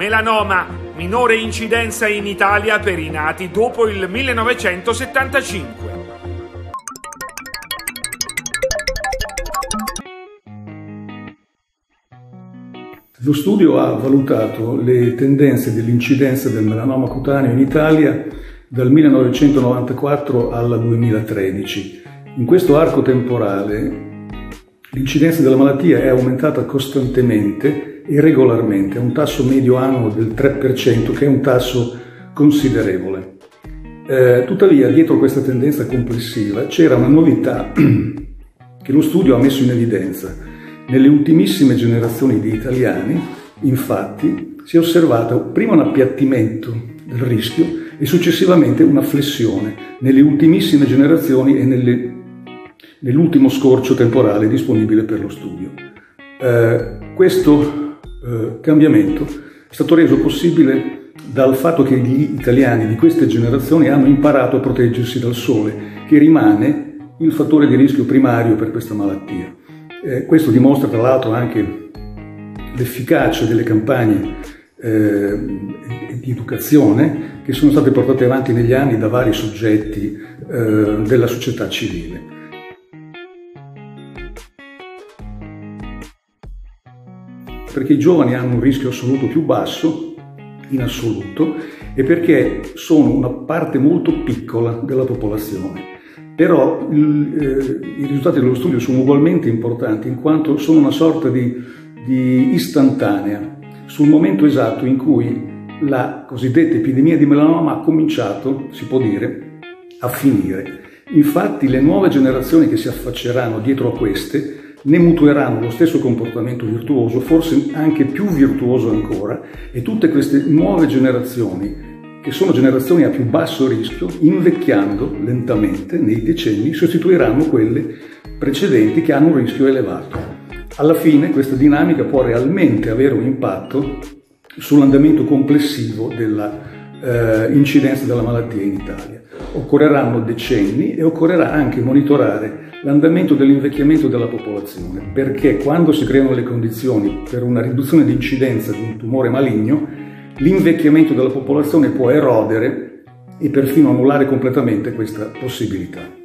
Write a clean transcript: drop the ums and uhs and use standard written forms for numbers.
Melanoma, minore incidenza in Italia per i nati dopo il 1975. Lo studio ha valutato le tendenze dell'incidenza del melanoma cutaneo in Italia dal 1994 al 2013. In questo arco temporale l'incidenza della malattia è aumentata costantemente e regolarmente, a un tasso medio annuo del 3%, che è un tasso considerevole. Tuttavia, dietro questa tendenza complessiva c'era una novità che lo studio ha messo in evidenza. Nelle ultimissime generazioni di italiani, infatti, si è osservato prima un appiattimento del rischio e successivamente una flessione nelle ultimissime generazioni e nell'ultimo scorcio temporale disponibile per lo studio. Questo cambiamento è stato reso possibile dal fatto che gli italiani di queste generazioni hanno imparato a proteggersi dal sole, che rimane il fattore di rischio primario per questa malattia. Questo dimostra tra l'altro anche l'efficacia delle campagne di educazione che sono state portate avanti negli anni da vari soggetti della società civile. Perché i giovani hanno un rischio assoluto più basso, in assoluto, e perché sono una parte molto piccola della popolazione. Però i risultati dello studio sono ugualmente importanti, in quanto sono una sorta di istantanea sul momento esatto in cui la cosiddetta epidemia di melanoma ha cominciato, si può dire, a finire. Infatti le nuove generazioni che si affacceranno dietro a queste ne mutueranno lo stesso comportamento virtuoso, forse anche più virtuoso ancora, e tutte queste nuove generazioni, che sono generazioni a più basso rischio, invecchiando lentamente nei decenni, sostituiranno quelle precedenti che hanno un rischio elevato. Alla fine questa dinamica può realmente avere un impatto sull'andamento complessivo della incidenza della malattia in Italia. Occorreranno decenni e occorrerà anche monitorare l'andamento dell'invecchiamento della popolazione, perché quando si creano le condizioni per una riduzione di incidenza di un tumore maligno, l'invecchiamento della popolazione può erodere e perfino annullare completamente questa possibilità.